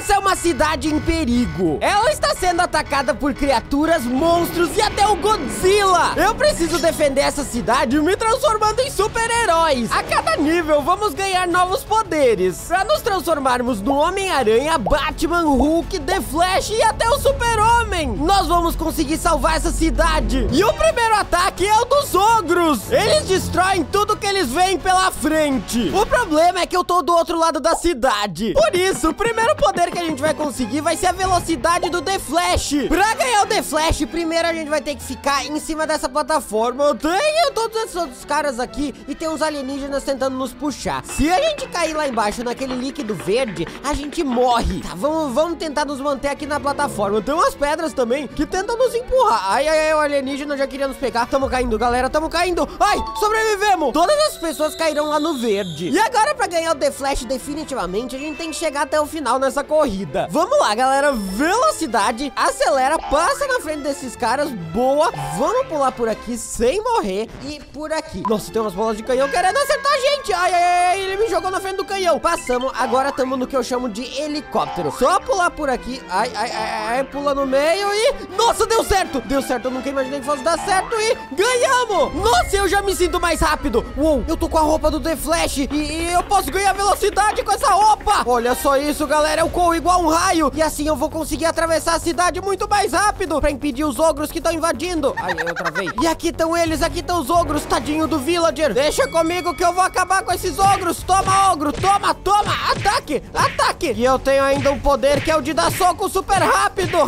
Essa é uma cidade em perigo. Ela está sendo atacada por criaturas, monstros e até o Godzilla. Eu preciso defender essa cidade me transformando em super-heróis. A cada nível, vamos ganhar novos poderes para nos transformarmos no Homem-Aranha, Batman, Hulk, The Flash e até o Super-Homem. Nós vamos conseguir salvar essa cidade. E o primeiro ataque é o dos ogros. Eles destroem tudo que eles veem pela frente. O problema é que eu tô do outro lado da cidade. Por isso, o primeiro poder que a gente vai conseguir vai ser a velocidade do The Flash. Pra ganhar o The Flash, primeiro a gente vai ter que ficar em cima dessa plataforma. Eu tenho todos esses outros caras aqui e tem uns alienígenas tentando nos puxar. Se a gente cair lá embaixo naquele líquido verde, a gente morre. Tá, vamos tentar nos manter aqui na plataforma. Tem umas pedras também que tentam nos empurrar. Ai, o alienígena já queria nos pegar. Tamo caindo, galera, tamo caindo. Ai, sobrevivemos. Todas as pessoas caíram lá no verde. E agora, pra ganhar o The Flash definitivamente, a gente tem que chegar até o final nessa corrida. Vamos lá, galera. Velocidade, acelera, passa na frente desses caras. Boa. Vamos pular por aqui sem morrer. E por aqui. Nossa, tem umas bolas de canhão querendo acertar a gente. Ai, ele me jogou na frente do canhão. Passamos, agora estamos no que eu chamo de helicóptero. Só pular por aqui. Ai, pula no meio e... Nossa, deu certo. Deu certo, eu nunca imaginei que fosse dar certo e ganhamos. Nossa, eu já me sinto mais rápido. Uou, eu tô com a roupa do The Flash e eu posso ganhar velocidade com essa roupa. Olha só isso, galera, eu corro igual um raio e assim eu vou conseguir atravessar a cidade muito mais rápido pra impedir os ogros que estão invadindo. Ai, eu travei. E aqui estão eles, aqui estão os ogros, tadinho do villager. Deixa comigo que eu vou acabar com esses ogros. Toma, ogro, toma, ataque, ataque. E eu tenho ainda um poder que é o de dar soco super rápido.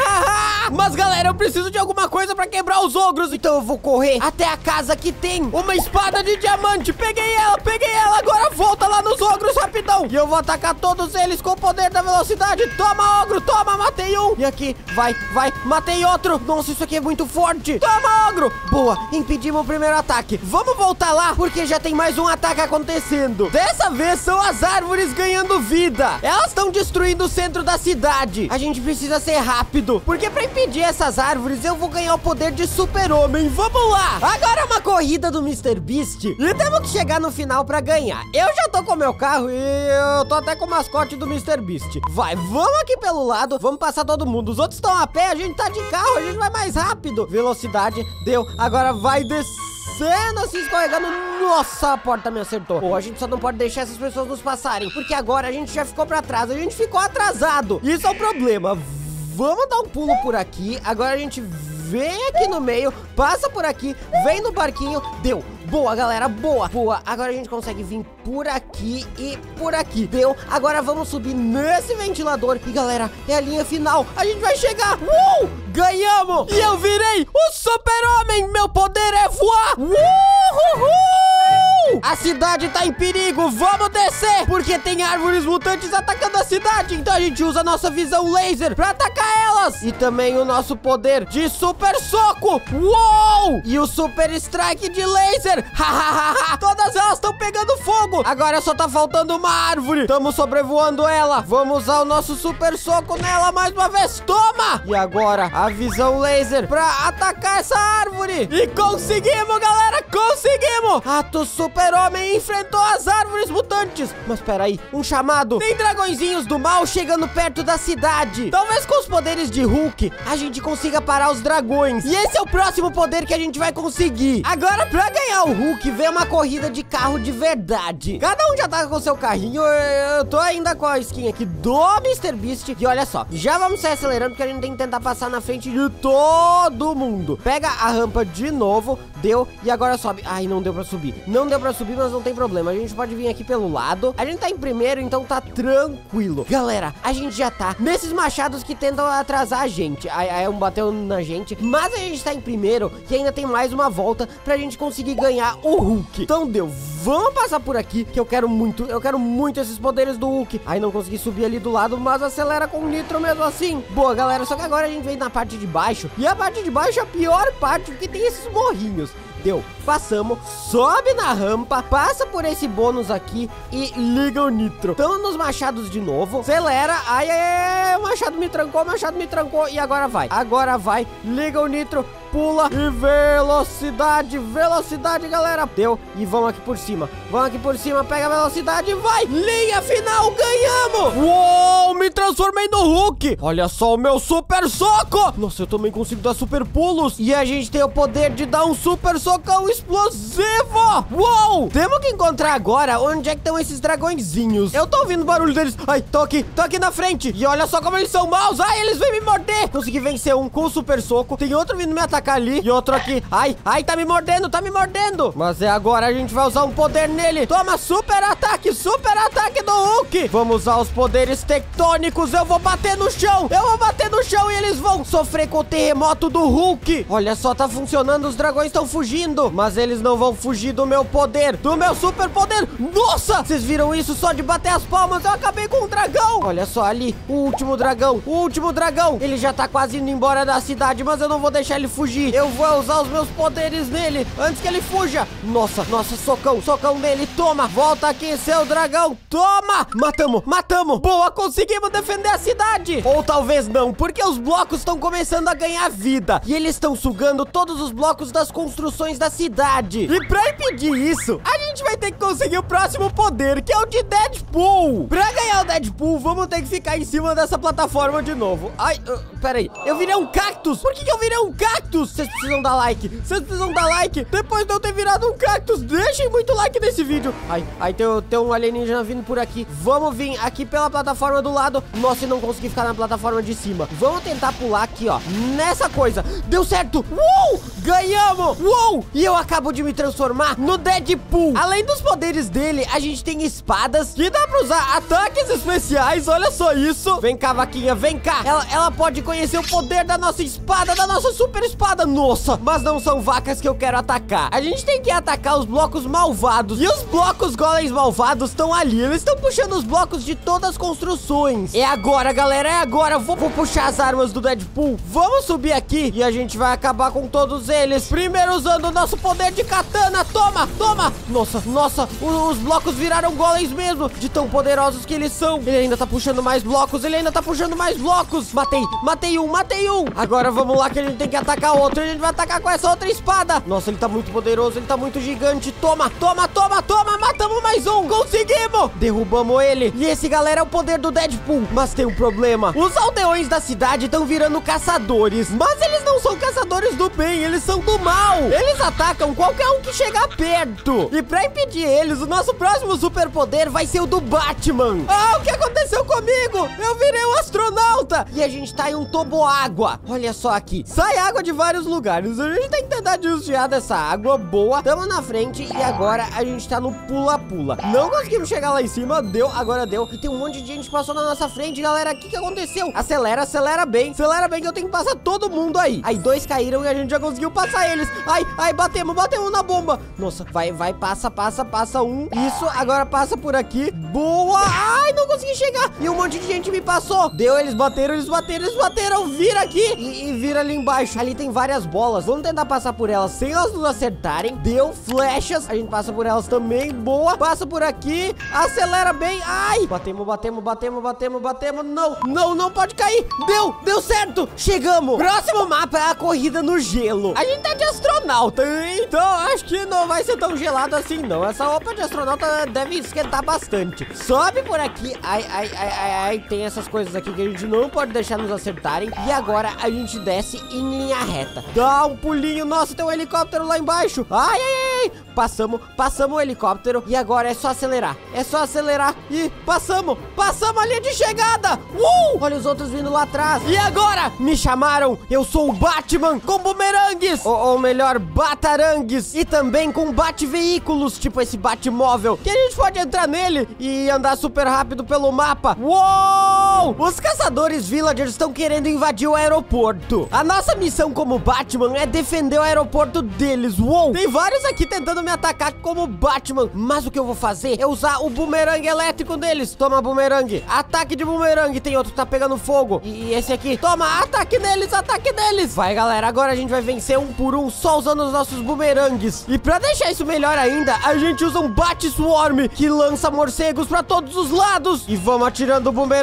Mas galera, eu preciso de alguma coisa pra quebrar os ogros, então eu vou correr até a casa que tem uma espada de diamante. Peguei ela, agora volta lá nos ogros rapidão. E eu vou atacar todos eles com o poder da velocidade. Toma, ogro, toma, matei um. E aqui, vai, matei outro. Nossa, isso aqui é muito forte. Toma, ogro. Boa, impedimos o primeiro ataque. Vamos voltar lá, porque já tem mais um ataque acontecendo. Dessa vez são as árvores ganhando vida. Elas estão destruindo o centro da cidade. A gente precisa ser rápido, porque pra impedir essas árvores, eu vou ganhar o poder de Super-Homem. Vamos lá. Agora é uma corrida do MrBeast e temos que chegar no final pra ganhar. Eu já tô com meu carro e eu tô até com o mascote do MrBeast. Vai, vamos aqui pelo lado, vamos passar todo mundo. Os outros estão a pé, a gente tá de carro, a gente vai mais rápido. Velocidade, deu. Agora vai descendo assim, escorregando. Nossa, a porta me acertou. Pô, a gente só não pode deixar essas pessoas nos passarem, porque agora a gente já ficou pra trás, a gente ficou atrasado. Isso é o problema. Vamos dar um pulo por aqui. Agora a gente vem aqui no meio, passa por aqui, vem no barquinho. Deu. Boa, galera, boa. Agora a gente consegue vir por aqui e por aqui. Deu. Agora vamos subir nesse ventilador. E, galera, é a linha final. A gente vai chegar. Ganhamos. E eu virei o Super-Homem. Meu poder é voar. A cidade tá em perigo. Vamos descer, porque tem árvores mutantes atacando a cidade. Então a gente usa a nossa visão laser pra atacar elas. E também o nosso poder de super soco. Uou! E o super strike de laser. Todas elas estão pegando fogo. Agora só tá faltando uma árvore. Estamos sobrevoando ela. Vamos usar o nosso super soco nela mais uma vez. Toma! E agora a visão laser pra atacar essa árvore. E conseguimos, galera. Conseguimos. O Super-Homem enfrentou as árvores mutantes. Mas peraí, um chamado. Tem dragõezinhos do mal chegando perto da cidade. Talvez com os poderes de Hulk a gente consiga parar os dragões. E esse é o próximo poder que a gente vai conseguir. Agora, pra ganhar o Hulk, vem uma corrida de carro de verdade. Cada um já tá com o seu carrinho. Eu tô ainda com a skin aqui do MrBeast. E olha só, já vamos sair acelerando, porque a gente tem que tentar passar na frente de todo mundo. Pega a rampa de novo. Deu. E agora sobe. Ai, não deu pra subir. Não deu pra subir, mas não tem problema. A gente pode vir aqui pelo lado. A gente tá em primeiro, então tá tranquilo. Galera, a gente já tá nesses machados que tentam atrasar a gente. Aí um bateu na gente. Mas a gente tá em primeiro, que ainda tem mais uma volta pra gente conseguir ganhar o Hulk. Então deu. Vamos passar por aqui, que eu quero muito esses poderes do Hulk. Aí não consegui subir ali do lado, mas acelera com nitro mesmo assim. Boa, galera, só que agora a gente vem na parte de baixo. E a parte de baixo é a pior parte, porque tem esses morrinhos. Deu, passamos, sobe na rampa, passa por esse bônus aqui e liga o nitro. Estamos nos machados de novo, acelera, o machado me trancou e agora vai, liga o nitro, pula e velocidade, galera. Deu, e vamos aqui por cima, pega a velocidade e vai, linha final, ganhamos. Uou, me transformei transformei no Hulk. Olha só o meu super soco. Nossa, eu também consigo dar super pulos. E a gente tem o poder de dar um super socão explosivo. Uou! Temos que encontrar agora onde é que estão esses dragõezinhos. Eu tô ouvindo o barulho deles. Ai, tô aqui na frente. E olha só como eles são maus. Ai, eles vêm me morder. Consegui vencer um com o super soco. Tem outro vindo me atacar ali. E outro aqui. Ai, tá me mordendo, Mas é agora, a gente vai usar um poder nele. Toma, super ataque do Hulk. Vamos usar os poderes tectônicos. Eu vou bater no chão e eles vão sofrer com o terremoto do Hulk. Olha só, tá funcionando, os dragões estão fugindo. Mas eles não vão fugir do meu poder, do meu super poder. Nossa, vocês viram isso? Só de bater as palmas eu acabei com o dragão. Olha só ali, o último dragão. Ele já tá quase indo embora da cidade, mas eu não vou deixar ele fugir. Eu vou usar os meus poderes nele antes que ele fuja. Nossa, socão nele. Toma, volta aqui, seu dragão. Toma, matamos. Boa, conseguimos defender a cidade. Ou talvez não, porque os blocos estão começando a ganhar vida. E eles estão sugando todos os blocos das construções da cidade. E pra impedir isso, a gente vai ter que conseguir o próximo poder, que é o de Deadpool. Pra ganhar o Deadpool, vamos ter que ficar em cima dessa plataforma de novo. Ai, peraí, eu virei um cactus. Por que eu virei um cactus? Vocês precisam dar like. Depois de eu ter virado um cactus, deixem muito like nesse vídeo. Ai, tem um alienígena vindo por aqui. Vamos vir aqui pela plataforma do lado. Nossa, e não consegui ficar na plataforma de cima. Vamos tentar pular aqui, ó, nessa coisa. Deu certo. Ganhamos. E eu acabo de me transformar no Deadpool. Além dos poderes dele, a gente tem espadas que dá pra usar ataques especiais. Olha só isso. Vem cá, vaquinha, vem cá. Ela pode conhecer o poder da nossa espada, da nossa super espada. Nossa, mas não são vacas que eu quero atacar. A gente tem que atacar os blocos malvados. E os blocos golems malvados estão ali. Eles estão puxando os blocos de todas as construções. É agora, galera, é agora. Vou puxar as armas do Deadpool. Vamos subir aqui e a gente vai acabar com todos eles. Primeiro usando o nosso poder de katana. Toma. Nossa, os blocos viraram golems mesmo, de tão poderosos que eles são. Ele ainda tá puxando mais blocos. Matei um. Agora vamos lá que a gente tem que atacar outro. A gente vai atacar com essa outra espada. Nossa, ele tá muito poderoso, ele tá muito gigante. Toma. Matamos mais um. Conseguimos. Derrubamos ele. E esse, galera, é o poder do Deadpool. Mas tem um problema. Os aldeões da cidade estão virando caçadores. Mas eles não são caçadores do bem, eles são do mal. Eles atacam qualquer um que chegar perto. E pra impedir eles, o nosso próximo superpoder vai ser o do Batman. O que aconteceu comigo? Eu virei um astronauta. E a gente tá em um toboágua. Olha só aqui. Sai água de vários lugares. A gente tem que tentar desviar dessa água. Boa. Tamo na frente e agora a gente tá no pula-pula. Não conseguimos chegar lá em cima. Agora deu. E tem um monte de gente que passou na nossa frente, galera. O que aconteceu? Acelera bem que eu tenho que passar todo mundo aí. Aí 2 caíram e a gente já conseguiu passar eles. Ai, batemos na bomba. Nossa, vai, passa um. Isso, agora passa por aqui. Boa. Ai, não consegui chegar. E um monte de gente me passou. Eles bateram. Vira aqui e vira ali embaixo. Ali tem várias bolas. Vamos tentar passar por elas sem elas nos acertarem. Deu flechas. A gente passa por elas também. Boa. Passa por aqui. Acelera bem. Ai. Batemos. Não pode cair. Deu certo. Chegamos. Próximo mapa é a corrida no gelo. A gente tá de astronauta, então acho que não vai ser tão gelado assim, não. Essa roupa de astronauta deve esquentar bastante. Sobe por aqui. Ai. Tem essas coisas aqui que a gente não pode deixar nos acertarem. E agora a gente desce em linha reta. Dá um pulinho. Nossa, tem um helicóptero lá embaixo. Ai. Passamos o helicóptero. E agora é só acelerar. E passamos a linha de chegada. Olha os outros vindo lá atrás. E agora me chamaram. Eu sou o Batman com bumerangues. Ou melhor, batarangues. E também com bate-veículos, tipo esse Batmóvel, que a gente pode entrar nele e andar super rápido pelo mapa. Os caçadores villagers estão querendo invadir o aeroporto. A nossa missão como Batman é defender o aeroporto deles. Tem vários aqui tentando me atacar como Batman, mas o que eu vou fazer é usar o bumerangue elétrico deles. Toma, bumerangue. Ataque de bumerangue. Tem outro que tá pegando fogo. E esse aqui. Toma, ataque neles. Vai, galera, agora a gente vai vencer um por um só usando os nossos bumerangues. E pra deixar isso melhor ainda, a gente usa um Bat-Swarm que lança morcegos pra todos os lados. E vamos atirando bumerangues nesse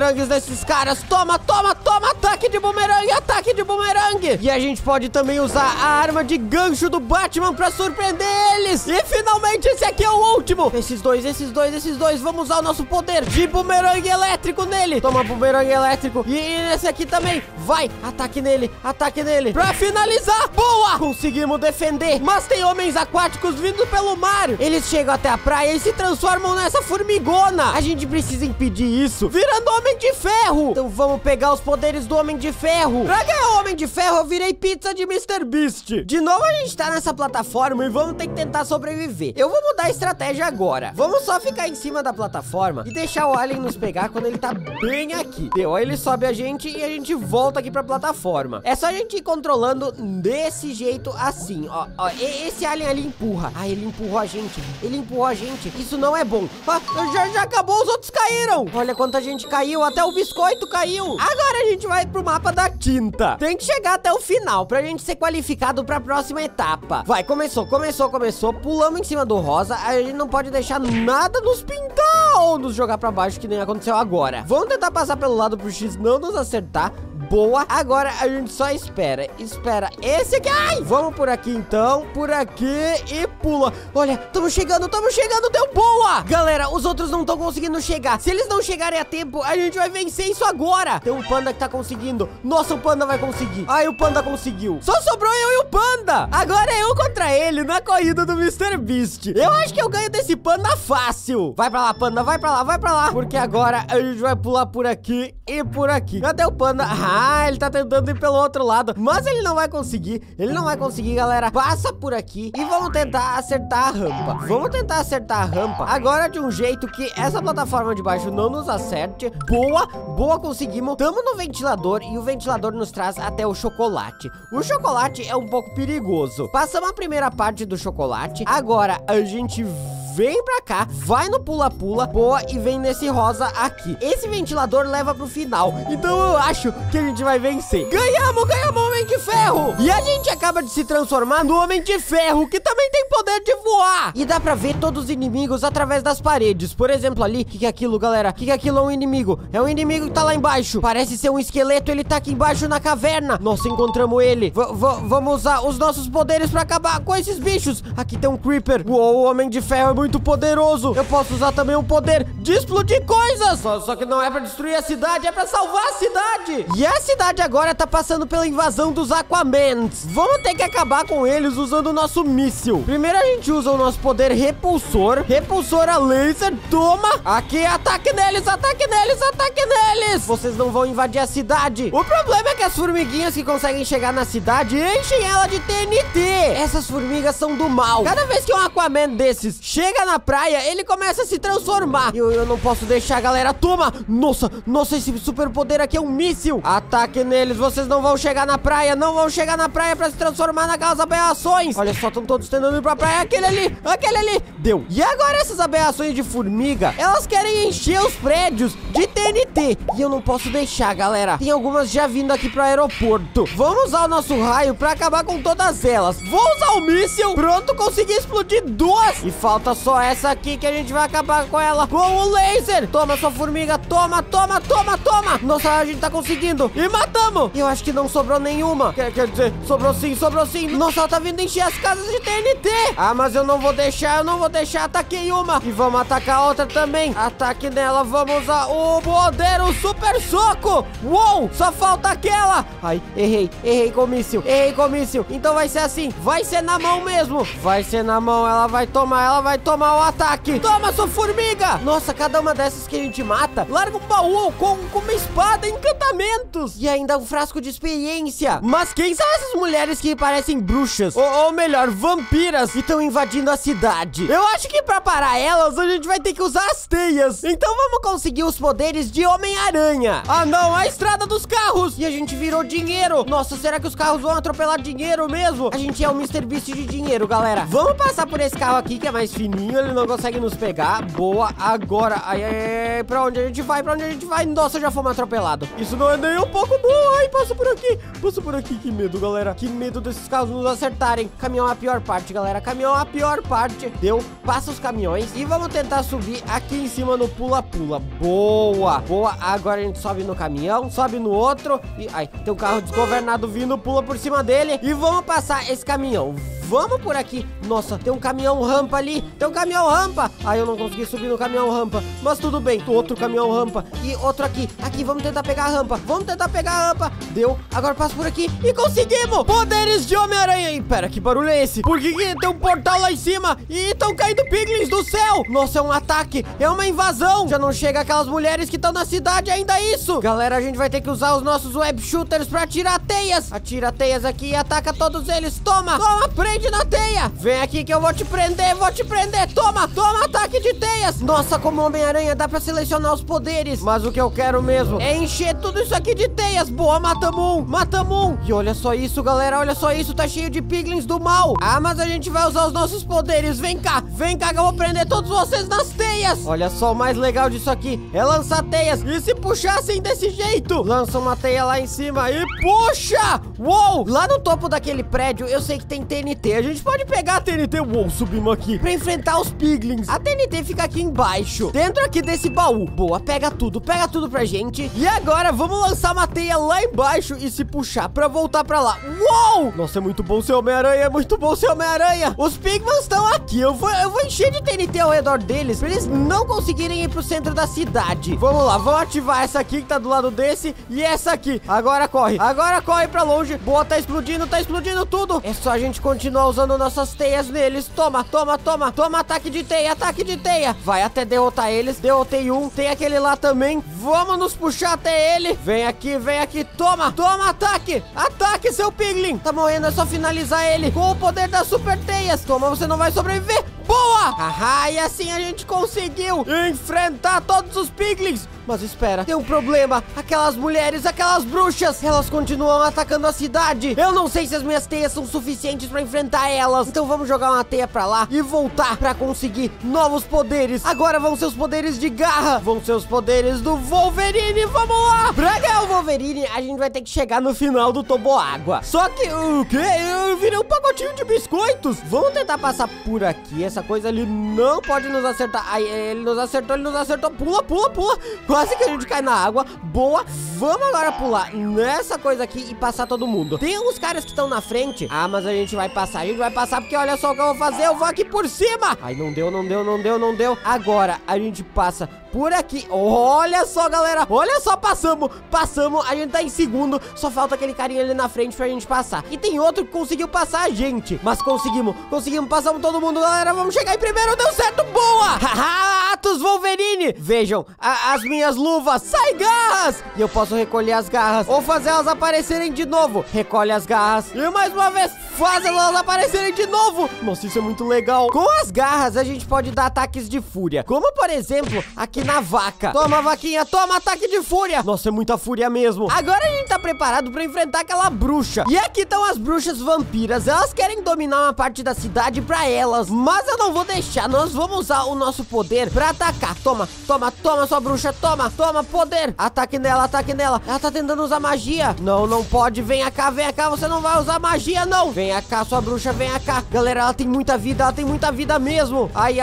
esses caras. Toma, toma, toma. Ataque de bumerangue, ataque de bumerangue. E a gente pode também usar a arma de gancho do Batman pra surpreender eles. E finalmente esse aqui é o último. Esses dois. Vamos usar o nosso poder de bumerangue elétrico nele. Toma, bumerangue elétrico. E nesse aqui também. Vai, ataque nele. Pra finalizar. Boa! Conseguimos defender. Mas tem homens aquáticos vindo pelo mar. Eles chegam até a praia e se transformam nessa formigona. A gente precisa impedir isso, virando Homem de Ferro. Então vamos pegar os poderes do Homem de Ferro. Pra ganhar o Homem de Ferro, eu virei pizza de Mr. Beast. De novo a gente tá nessa plataforma e vamos ter que tentar sobreviver. Eu vou mudar a estratégia agora. Vamos só ficar em cima da plataforma e deixar o alien nos pegar quando ele tá bem aqui. Deu, aí ele sobe a gente e a gente volta aqui pra plataforma. É só a gente ir controlando desse jeito assim, ó. Esse alien ali empurra. Ah, ele empurrou a gente. Isso não é bom. Ah, já acabou, os outros caíram. Olha quanta gente caiu, até o biscoito caiu. Agora a gente vai pro mapa da tinta. Tem que chegar até o final pra gente ser qualificado pra próxima etapa. Vai, começou. Pulamos em cima do rosa. A gente não pode deixar nada nos pintar ou nos jogar pra baixo, que nem aconteceu agora. Vamos tentar passar pelo lado pro X não nos acertar. Boa, agora a gente só espera esse aqui, ai, vamos por aqui então, por aqui e pula. Olha, estamos chegando, deu boa. Galera, os outros não estão conseguindo chegar. Se eles não chegarem a tempo, a gente vai vencer isso agora. Tem um panda que tá conseguindo. Nossa, o panda vai conseguir. Ai, o panda conseguiu. Só sobrou eu e o panda. Agora é eu contra ele na corrida do Mr. Beast. Eu acho que eu ganho desse panda fácil. Vai pra lá, panda, vai pra lá. Porque agora a gente vai pular por aqui e por aqui. Cadê o panda? Ah, ele tá tentando ir pelo outro lado, mas ele não vai conseguir. Galera. Passa por aqui e vamos tentar acertar a rampa. Agora de um jeito que essa plataforma de baixo não nos acerte. Boa, conseguimos. Tamo no ventilador e o ventilador nos traz até o chocolate. O chocolate é um pouco perigoso. Passamos a primeira parte do chocolate. Agora a gente vem pra cá, vai no pula-pula, boa, e vem nesse rosa aqui. Esse ventilador leva pro final, então eu acho que a gente vai vencer. Ganhamos o Homem de Ferro! E a gente acaba de se transformar no Homem de Ferro, que também tem poder de voar. E dá pra ver todos os inimigos através das paredes. Por exemplo, ali, o que é aquilo, galera? O que é aquilo? É um inimigo. É um inimigo que tá lá embaixo. Parece ser um esqueleto, ele tá aqui embaixo na caverna. Nossa, encontramos ele. Vamos usar os nossos poderes pra acabar com esses bichos. Aqui tem um Creeper. Uou, o Homem de Ferro é muito poderoso. Eu posso usar também o poder de explodir coisas. Só que não é pra destruir a cidade, é pra salvar a cidade. E a cidade agora tá passando pela invasão dos Aquamans. Vamos ter que acabar com eles usando o nosso míssil. Primeiro a gente usa o nosso poder repulsor. Repulsor a laser. Toma. Aqui, ataque neles. Vocês não vão invadir a cidade. O problema é que as formiguinhas que conseguem chegar na cidade enchem ela de TNT. Essas formigas são do mal. Cada vez que um Aquaman desses chega na praia, ele começa a se transformar. Eu não posso deixar, galera. Toma. Nossa, esse superpoder aqui é um míssil. Ataque neles. Vocês não vão chegar na praia. Pra se transformar naquelas aberrações. Olha só, estão todos tentando ir pra praia. Aquele ali. Deu. E agora essas aberrações de formiga, elas querem encher os prédios de TNT. E eu não posso deixar, galera. Tem algumas já vindo aqui pro aeroporto. Vamos usar o nosso raio pra acabar com todas elas. Vou usar o míssil. Pronto, consegui explodir duas. E falta só essa aqui que a gente vai acabar com ela com o laser. Toma, sua formiga. Toma. Nossa, a gente tá conseguindo. E matamos. Eu acho que não sobrou nenhuma. Quer dizer, sobrou sim. Nossa, ela tá vindo encher as casas de TNT. Ah, mas eu não vou deixar. Ataquei uma. E vamos atacar a outra também. Ataque nela. Vamos usar o poder, o super soco. Uou, só falta aquela. Ai, errei com o míssil. Então vai ser assim. Vai ser na mão mesmo. Ela vai tomar o ataque. Toma, sua formiga. Nossa, cada uma dessas que a gente mata, larga um baú com uma espada, encantamentos e ainda um frasco de experiência. Mas quem são essas mulheres que parecem bruxas? Ou melhor, vampiras que estão invadindo a cidade? Eu acho que pra parar elas, a gente vai ter que usar as teias. Então vamos conseguir os poderes de Homem-Aranha. Ah não, a estrada dos carros. E a gente virou dinheiro. Nossa, será que os carros vão atropelar dinheiro mesmo? A gente é o Mr. Beast de dinheiro, galera. Vamos passar por esse carro aqui que é mais fininho. pouquinho, ele não consegue nos pegar. Boa, agora. Ai, ai, ai, pra onde a gente vai? Pra onde a gente vai? Nossa, já fomos atropelados. Isso não é nem um pouco bom. Ai, passa por aqui. Passa por aqui. Que medo, galera. Que medo desses carros nos acertarem. Caminhão é a pior parte, galera. Caminhão é a pior parte. Deu, passa os caminhões. E vamos tentar subir aqui em cima no pula-pula. Boa, boa. Agora a gente sobe no caminhão, sobe no outro. E, ai, tem um carro desgovernado vindo, pula por cima dele. E vamos passar esse caminhão. Vamos por aqui. Nossa, tem um caminhão rampa ali. Tem um caminhão rampa. Ai, eu não consegui subir no caminhão rampa. Mas tudo bem. Outro caminhão rampa. E outro aqui. Aqui, vamos tentar pegar a rampa. Vamos tentar pegar a rampa. Deu. Agora passa por aqui. E conseguimos. Poderes de Homem-Aranha. E pera, que barulho é esse? Por que tem um portal lá em cima? E estão caindo piglins do céu. Nossa, é um ataque. É uma invasão. Já não chega aquelas mulheres que estão na cidade ainda isso. Galera, a gente vai ter que usar os nossos web shooters pra atirar teias. Atira teias aqui e ataca todos eles. Toma. Toma, prende na teia. Vem aqui que eu vou te prender, vou te prender. Toma, toma, ataque de teias. Nossa, como Homem-Aranha dá pra selecionar os poderes. Mas o que eu quero mesmo é encher tudo isso aqui de teias. Boa, matamos um, matamos um. E olha só isso, galera, olha só isso. Tá cheio de piglins do mal. Ah, mas a gente vai usar os nossos poderes. Vem cá que eu vou prender todos vocês nas teias. Olha só, o mais legal disso aqui é lançar teias. E se puxassem desse jeito? Lança uma teia lá em cima e puxa. Uou, lá no topo daquele prédio eu sei que tem TNT. A gente pode pegar a TNT, uou, subimos aqui, pra enfrentar os piglins. A TNT fica aqui embaixo, dentro aqui desse baú. Boa, pega tudo pra gente. E agora vamos lançar uma teia lá embaixo e se puxar pra voltar pra lá. Uou! Nossa, é muito bom ser Homem-Aranha, é muito bom ser Homem-Aranha. Os pigmans estão aqui, eu vou encher de TNT ao redor deles, pra eles não conseguirem ir pro centro da cidade. Vamos lá, vamos ativar essa aqui que tá do lado desse e essa aqui. Agora corre pra longe. Boa, tá explodindo tudo. É só a gente continuar usando nossas teias neles. Toma, toma, toma, toma, ataque de teia, ataque de teia. Vai até derrotar eles. Derrotei um, tem aquele lá também. Vamos nos puxar até ele. Vem aqui, toma, toma, ataque. Ataque, seu piglin. Tá morrendo, é só finalizar ele com o poder das super teias. Toma, você não vai sobreviver. Boa! Haha, e assim a gente conseguiu enfrentar todos os piglins. Mas espera, tem um problema. Aquelas mulheres, aquelas bruxas, elas continuam atacando a cidade. Eu não sei se as minhas teias são suficientes pra enfrentar elas. Então vamos jogar uma teia pra lá e voltar pra conseguir novos poderes. Agora vão ser os poderes de garra. Vão ser os poderes do Wolverine. Vamos lá! Pra ganhar o Wolverine, a gente vai ter que chegar no final do toboágua. Só que, o quê? Eu virei um pacotinho de biscoitos. Vamos tentar passar por aqui. Essa coisa ali não pode nos acertar. Ai, ele nos acertou. Pula, pula, pula. Quase que a gente cai na água. Boa. Vamos agora pular nessa coisa aqui e passar todo mundo. Tem uns caras que estão na frente. Ah, mas a gente vai passar. Porque olha só o que eu vou fazer. Eu vou aqui por cima. Ai, não deu. Agora a gente passa por aqui. Olha só, galera. Olha só, passamos. A gente tá em segundo. Só falta aquele carinha ali na frente pra gente passar. E tem outro que conseguiu passar a gente. Mas conseguimos. Passamos todo mundo, galera. Vamos chegar em primeiro. Deu certo. Boa. Haha, Atos Wolverine. Vejam, as minhas luvas. Sai garras. E eu posso recolher as garras ou fazer elas aparecerem de novo. Recolhe as garras e mais uma vez faz elas aparecerem de novo. Nossa, isso é muito legal. Com as garras a gente pode dar ataques de fúria, como por exemplo aqui na vaca. Toma, vaquinha, toma, ataque de fúria. Nossa, é muita fúria mesmo. Agora a gente tá preparado pra enfrentar aquela bruxa. E aqui estão as bruxas vampiras. Elas querem dominar uma parte da cidade pra elas, mas eu não vou deixar. Nós vamos usar o nosso poder pra atacar. Toma, toma, toma, sua bruxa. Toma, toma, poder. Ataque nela. Ela tá tentando usar magia. Não pode. Vem cá, você não vai usar magia, não. Vem cá, sua bruxa, vem cá. Galera, ela tem muita vida mesmo. Ai.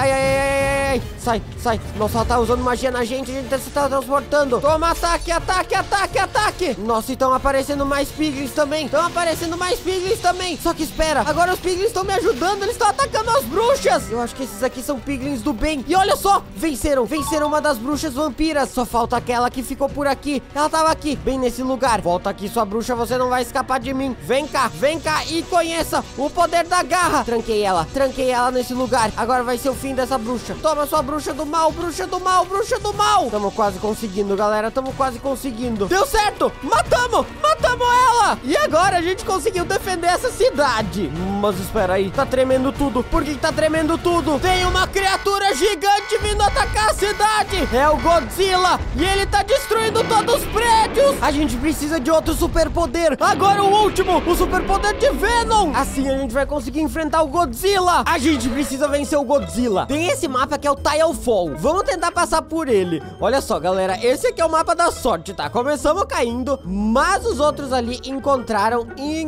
Sai. Nossa, ela tá usando magia na gente. A gente tá se transportando. Toma, ataque. Nossa, e estão aparecendo mais piglins também. Só que espera, agora os piglins estão me ajudando. Eles estão atacando as bruxas. Eu acho que esses aqui são piglins do bem. E olha só, venceram uma das bruxas vampiras. Só falta aquela que ficou por aqui. Ela tava aqui, bem nesse lugar. Volta aqui, sua bruxa, você não vai escapar de mim. Vem cá e conheça o poder da garra. Tranquei ela nesse lugar. Agora vai ser o fim dessa bruxa. Toma, sua bruxa do mal. Tamo quase conseguindo, galera. Deu certo, matamos ela. E agora a gente conseguiu defender essa cidade. Mas espera aí, tá tremendo tudo. Por que tá tremendo tudo? Tem uma criatura gigante vindo atacar a cidade. É o Godzilla. E ele tá destruindo todos os prédios. A gente precisa de outro superpoder. Agora o último, o superpoder de Venom. Assim a gente vai conseguir enfrentar o Godzilla. A gente precisa vencer o Godzilla. Tem esse mapa que é o Titanfall. Vamos tentar passar por ele. Olha só, galera, esse aqui é o mapa da sorte, tá? Começamos caindo, mas os outros ali encontraram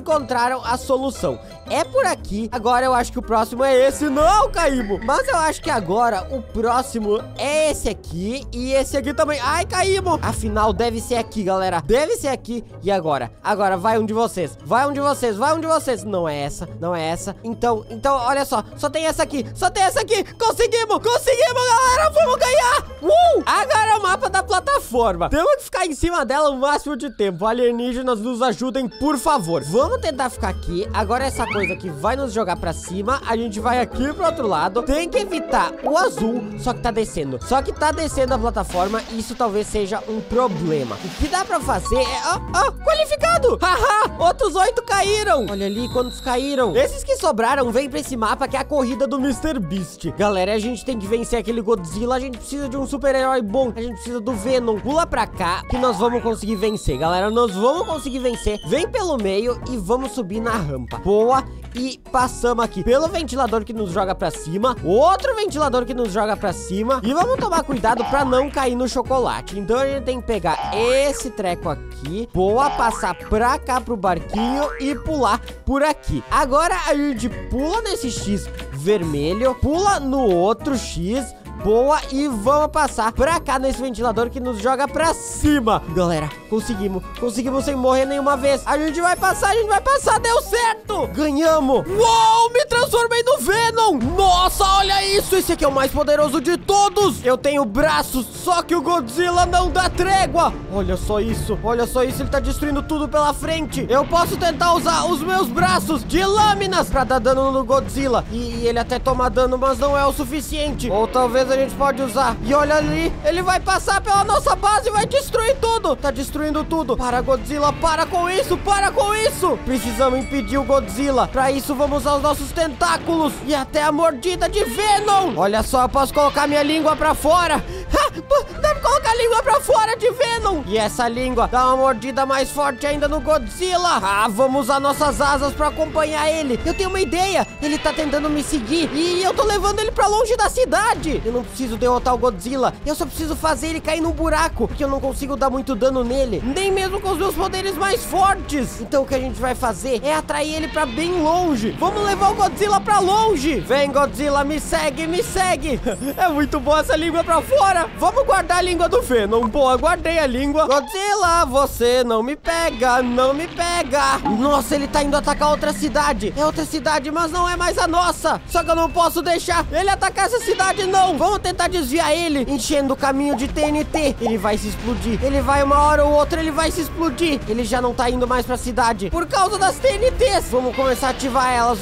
a solução. É por aqui. Agora eu acho que o próximo é esse. Não, caímos. Mas eu acho que agora o próximo é esse aqui e esse aqui também. Ai, caímos. Afinal, deve ser aqui, galera. Deve ser aqui. E agora? Agora, vai um de vocês. Vai um de vocês. Vai um de vocês. Não é essa. Não é essa. Então, olha só. Só tem essa aqui. Só tem essa aqui. Conseguimos. Conseguimos, galera. Vamos ganhar. Agora é o mapa da plataforma. Temos que ficar em cima dela o máximo de tempo. Alienígenas, nos ajudem, por favor. Vamos tentar ficar aqui. Agora essa coisa que vai nos jogar pra cima. A gente vai aqui pro outro lado. Tem que evitar o azul. Só que tá descendo. Só que tá descendo a plataforma. E isso talvez seja um problema. O que dá pra fazer é... qualificado! Haha! Outros 8 caíram. Olha ali quantos caíram. Esses que sobraram vêm pra esse mapa que é a corrida do Mr. Beast. Galera, a gente tem que vencer aquele Godzilla. A gente precisa de um super-herói bom. A gente precisa do Venom. Pula pra cá que nós vamos conseguir vencer, galera. Nós vamos conseguir vencer. Vem pelo meio e vamos subir na rampa. Boa. E passamos aqui pelo ventilador que nos joga pra cima. Outro ventilador que nos joga pra cima. E vamos tomar cuidado pra não cair no chocolate. Então a gente tem que pegar esse treco aqui. Boa, passar pra cá pro barquinho e pular por aqui. Agora a gente pula nesse X vermelho. Pula no outro X. Boa, e vamos passar pra cá nesse ventilador que nos joga pra cima. Galera, conseguimos sem morrer nenhuma vez. A gente vai passar, deu certo. Ganhamos. Uou, me transformei no Venom. Nossa, olha isso, esse aqui é o mais poderoso de todos. Eu tenho braços, só que o Godzilla não dá trégua. Olha só isso, ele tá destruindo tudo pela frente. Eu posso tentar usar os meus braços de lâminas pra dar dano no Godzilla. E ele até toma dano, mas não é o suficiente. Ou talvez a gente pode usar. E olha ali, ele vai passar pela nossa base e vai destruir tudo. Tá destruindo tudo. Para, Godzilla, para com isso, para com isso. Precisamos impedir o Godzilla. Pra isso, vamos usar os nossos tentáculos e até a mordida de Venom. Olha só, eu posso colocar minha língua pra fora. Dá pra colocar a língua pra fora de Venom. E essa língua dá uma mordida mais forte ainda no Godzilla. Vamos usar nossas asas pra acompanhar ele. Eu tenho uma ideia. Ele tá tentando me seguir e eu tô levando ele pra longe da cidade. Eu não preciso derrotar o Godzilla. Eu só preciso fazer ele cair num buraco, porque eu não consigo dar muito dano nele, nem mesmo com os meus poderes mais fortes. Então o que a gente vai fazer é atrair ele pra bem longe. Vamos levar o Godzilla pra longe. Vem, Godzilla, me segue, me segue. É muito boa essa língua pra fora. Vamos guardar a língua do Venom. Boa, guardei a língua. Godzilla, você não me pega, não me pega. Nossa, ele tá indo atacar outra cidade. É outra cidade, mas não é mais a nossa. Só que eu não posso deixar ele atacar essa cidade, não. Vamos tentar desviar ele, enchendo o caminho de TNT. Ele vai se explodir. Ele vai uma hora ou outra, ele vai se explodir. Ele já não tá indo mais pra cidade por causa das TNTs. Vamos começar a ativar elas.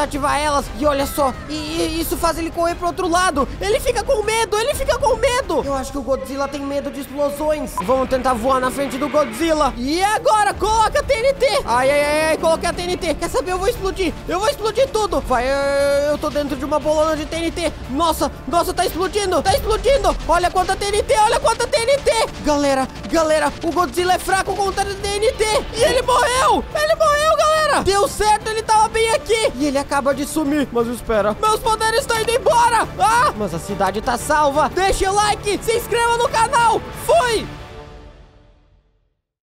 E olha só, e isso faz ele correr pro outro lado. Ele fica com medo, Eu acho que o Godzilla tem medo de explosões. Vamos tentar voar na frente do Godzilla. E agora, coloca a TNT. Ai, coloquei a TNT. Quer saber? Eu vou explodir tudo. Vai, eu tô dentro de uma bolona de TNT. Nossa, tá explodindo. Olha quanta TNT. Galera, o Godzilla é fraco contra a TNT. E ele morreu, galera. Deu certo, ele tava bem aqui. E ele acaba de sumir. Mas espera, meus poderes estão indo embora. Mas a cidade tá salva. Deixa o like, se inscreva no canal. Fui!